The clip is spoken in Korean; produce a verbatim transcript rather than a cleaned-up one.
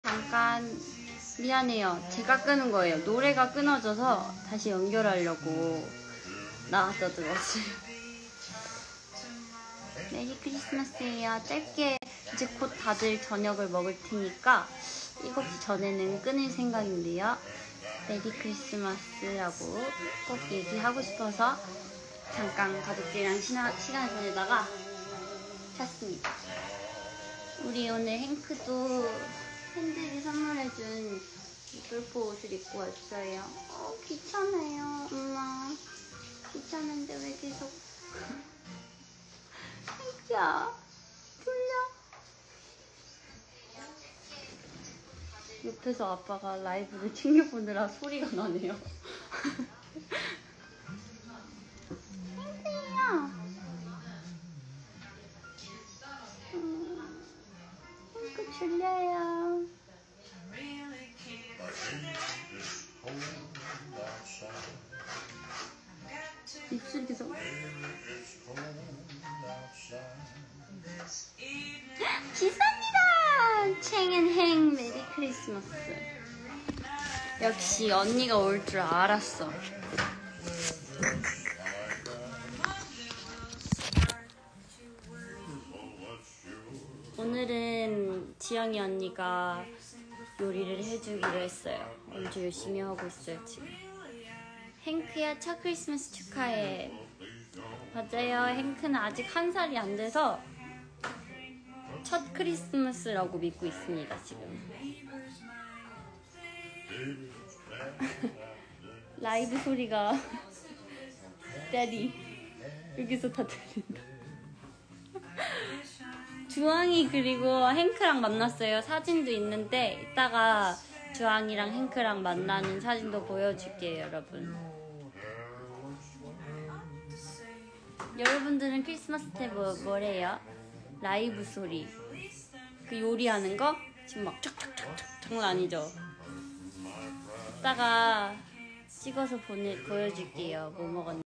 잠깐 미안해요. 제가 끄는 거예요. 노래가 끊어져서 다시 연결하려고 나갔다 들어왔어요. 메리 크리스마스예요. 짧게 이제 곧 다들 저녁을 먹을 테니까 일곱 시 전에는 끊을 생각인데요. 메리 크리스마스라고 꼭 얘기하고 싶어서 잠깐 가족들이랑 시나, 시간을 보내다가 켰습니다. 우리 오늘 행크도 팬들이 선물해준 골프 옷을 입고 왔어요. 어, 귀찮아요, 엄마. 귀찮은데 왜 계속. 행크야, 졸려. 옆에서 아빠가 라이브를 챙겨보느라 소리가 나네요. 행크야. 음, 행크 졸려요. 입술이 계속. 지선이다! 챙은행 메리 크리스마스. 역시 언니가 올 줄 알았어. 오늘은 지영이 언니가 요리를 해주기로 했어요. 엄청 열심히 하고 있어요 지금. 행크야 첫 크리스마스 축하해. 맞아요. 행크는 아직 한 살이 안 돼서 첫 크리스마스라고 믿고 있습니다 지금. 라이브 소리가 데디 여기서 다 들린다. 주황이 그리고 행크랑 만났어요. 사진도 있는데 이따가 주황이랑 행크랑 만나는 사진도 보여줄게요 여러분. 여러분들은 크리스마스 때 뭐, 뭐래요? 라이브 소리 그 요리하는 거? 지금 막 쫙쫙쫙쫙 장난 아니죠? 이따가 찍어서 보내, 보여줄게요 뭐 먹었는지.